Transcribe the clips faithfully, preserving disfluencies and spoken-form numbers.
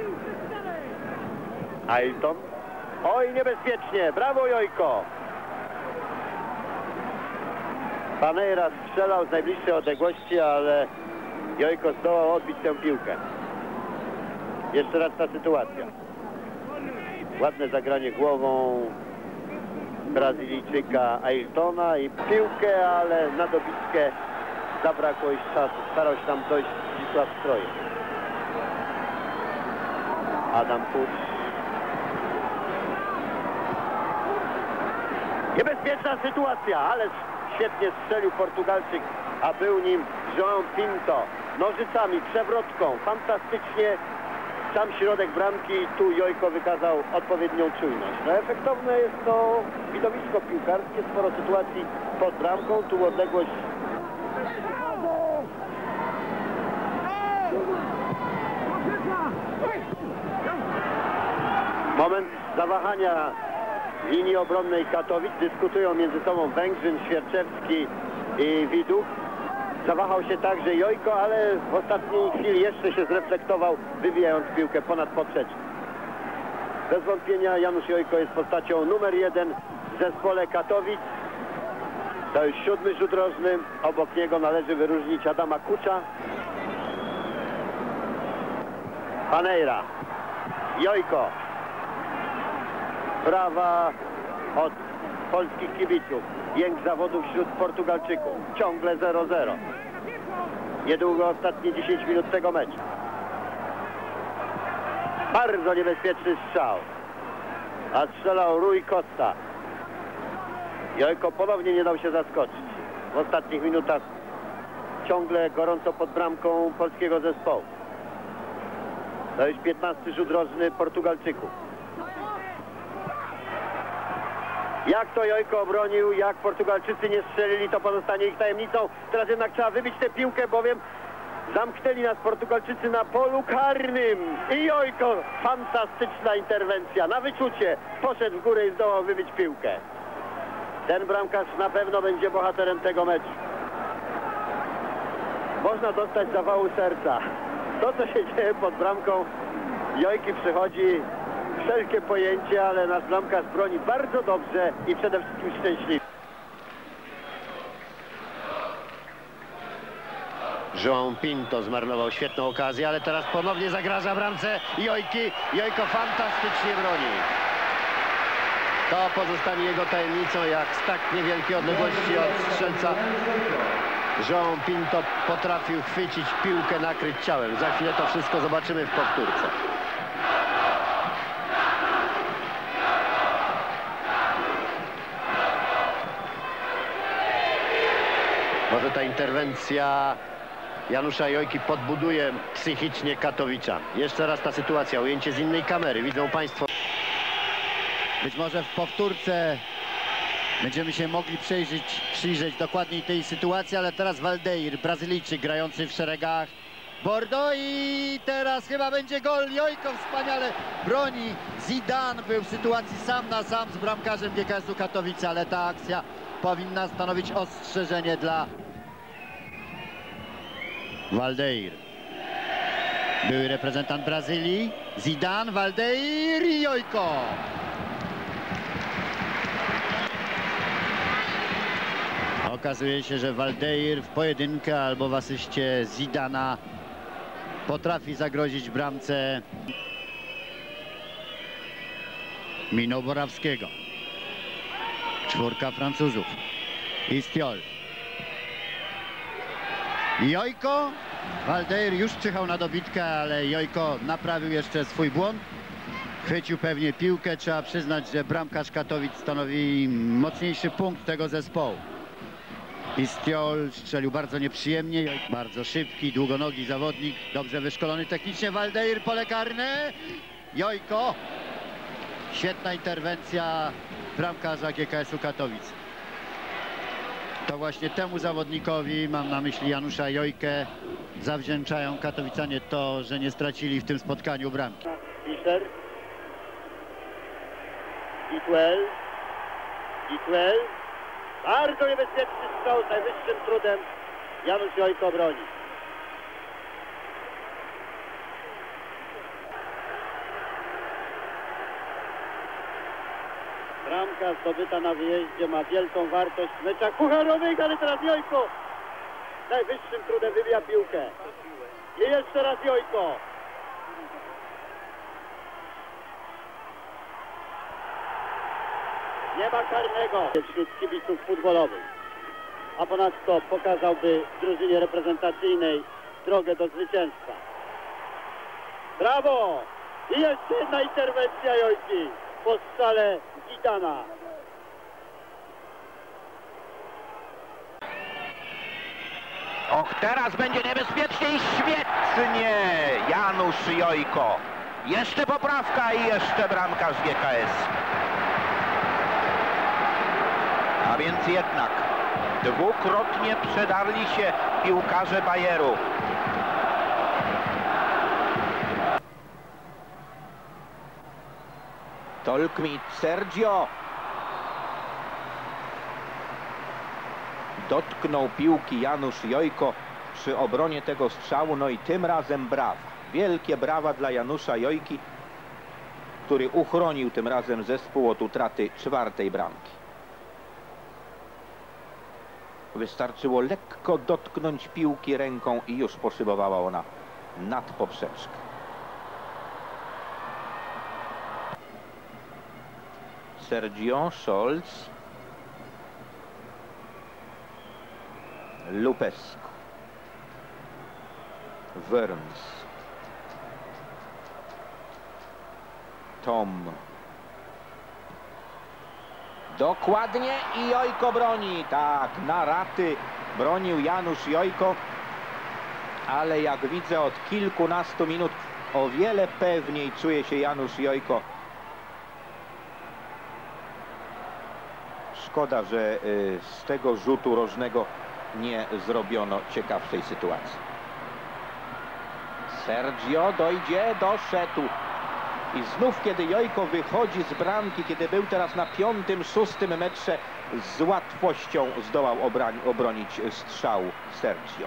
Ailton. Oj, niebezpiecznie. Brawo, Jojko. Paneira strzelał z najbliższej odległości, ale Jojko zdołał odbić tę piłkę. Jeszcze raz ta sytuacja. Ładne zagranie głową Brazylijczyka Ailtona i piłkę, ale na dobitkę zabrakło już czasu. Starał się tam dojść Zdzisław Strojek. Adam Pucz. Niebezpieczna sytuacja, ale świetnie strzelił Portugalczyk, a był nim João Pinto. Nożycami, przewrotką, fantastycznie sam środek bramki. Tu Jojko wykazał odpowiednią czujność. No efektowne jest to widowisko piłkarskie, sporo sytuacji pod bramką, tu odległość. Moment zawahania linii obronnej Katowic. Dyskutują między sobą Węgrzyn, Świerczewski i Widuk. Zawahał się także Jojko, ale w ostatniej chwili jeszcze się zreflektował, wybijając piłkę ponad poprzeczkę. Bez wątpienia Janusz Jojko jest postacią numer jeden w zespole Katowic. To już siódmy rzut rożny. Obok niego należy wyróżnić Adama Kucza. Paneira. Jojko. Brawa od polskich kibiców. Jęk zawodu wśród Portugalczyków. Ciągle zero zero. Niedługo ostatnie dziesięć minut tego meczu. Bardzo niebezpieczny strzał. A strzelał Rui Costa. Jojko ponownie nie dał się zaskoczyć. W ostatnich minutach ciągle gorąco pod bramką polskiego zespołu. To już piętnasty rzut rożny Portugalczyków. Jak to Jojko obronił, jak Portugalczycy nie strzelili, to pozostanie ich tajemnicą. Teraz jednak trzeba wybić tę piłkę, bowiem zamknęli nas Portugalczycy na polu karnym. I Jojko, fantastyczna interwencja, na wyczucie poszedł w górę i zdołał wybić piłkę. Ten bramkarz na pewno będzie bohaterem tego meczu. Można dostać zawału serca. To, co się dzieje pod bramką Jojki, przychodzi wszelkie pojęcie, ale nasz bramkarz broni bardzo dobrze i przede wszystkim szczęśliwie. João Pinto zmarnował świetną okazję, ale teraz ponownie zagraża bramce Jojki. Jojko fantastycznie broni. To pozostanie jego tajemnicą, jak z tak niewielkiej odległości od strzelca João Pinto potrafił chwycić piłkę, nakryć ciałem. Za chwilę to wszystko zobaczymy w powtórce. Może ta interwencja Janusza Jojki podbuduje psychicznie Katowicza. Jeszcze raz ta sytuacja, ujęcie z innej kamery. Widzą Państwo. Być może w powtórce będziemy się mogli przyjrzeć, przyjrzeć dokładniej tej sytuacji, ale teraz Valdeir, Brazylijczyk grający w szeregach Bordeaux i teraz chyba będzie gol. Jojko wspaniale broni. Zidane był w sytuacji sam na sam z bramkarzem G K S-u Katowice, ale ta akcja powinna stanowić ostrzeżenie dla Valdeir. Były reprezentant Brazylii. Zidane, Valdeir i Jojko. Okazuje się, że Valdeir w pojedynkę albo w asyście Zidana potrafi zagrozić bramce Mino Borawskiego. Czwórka Francuzów. Istiol. Jojko. Valdeir już czyhał na dobitkę, ale Jojko naprawił jeszcze swój błąd. Chwycił pewnie piłkę. Trzeba przyznać, że bramkarz Katowic stanowi mocniejszy punkt tego zespołu. Istiol strzelił bardzo nieprzyjemnie. Bardzo szybki, długonogi zawodnik. Dobrze wyszkolony technicznie. Valdeir, pole karne. Jojko. Świetna interwencja bramkarza G K S-u Katowice. To właśnie temu zawodnikowi, mam na myśli Janusza Jojkę, zawdzięczają Katowicanie to, że nie stracili w tym spotkaniu bramki. Fischer. Gitwell. Gitwell. Bardzo niebezpieczny strzał z najwyższym trudem. Janusz Jojko broni. bramka zdobyta na wyjeździe ma wielką wartość w meczach pucharowych, ale teraz Jojko najwyższym trudem wybija piłkę. I jeszcze raz Jojko. Nie ma karnego wśród kibiców futbolowych. A ponadto pokazałby drużynie reprezentacyjnej drogę do zwycięstwa. Brawo! I jeszcze jedna interwencja Jojki po strzale Gitana. Och, teraz będzie niebezpiecznie i świetnie Janusz Jojko. Jeszcze poprawka i jeszcze bramkarz G K S. A więc jednak dwukrotnie przedarli się piłkarze Bayeru. Tolkmit, Sergio. Dotknął piłki Janusz Jojko przy obronie tego strzału, no i tym razem brawa. Wielkie brawa dla Janusza Jojki, który uchronił tym razem zespół od utraty czwartej bramki. Wystarczyło lekko dotknąć piłki ręką i już poszybowała ona nad poprzeczkę. Sergio, Scholz, Lupescu, Wörns, Tom. Dokładnie i Jojko broni. Tak, na raty bronił Janusz Jojko, ale jak widzę od kilkunastu minut o wiele pewniej czuje się Janusz Jojko. Szkoda, że y, z tego rzutu rożnego nie zrobiono ciekawszej sytuacji. Sergio dojdzie, doszedł. I znów, kiedy Jojko wychodzi z bramki, kiedy był teraz na piątym, szóstym metrze, z łatwością zdołał obronić strzał Sergio.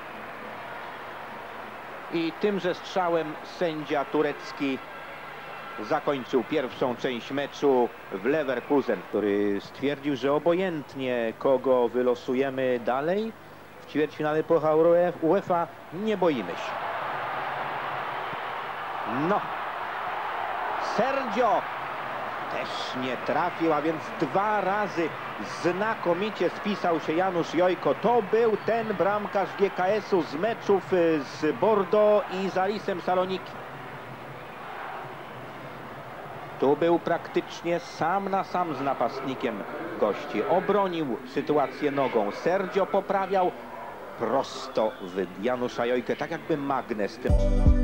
I tymże strzałem sędzia turecki zakończył pierwszą część meczu w Leverkusen, który stwierdził, że obojętnie kogo wylosujemy dalej w ćwierćfinale Pucharu UEFA, nie boimy się. No, Sergio też nie trafił, a więc dwa razy znakomicie spisał się Janusz Jojko. To był ten bramkarz G K S-u z meczów z Bordeaux i z Alisem Saloniki. Tu był praktycznie sam na sam z napastnikiem gości. Obronił sytuację nogą. Sergio poprawiał prosto w Janusza Jojkę, tak jakby magnes tym.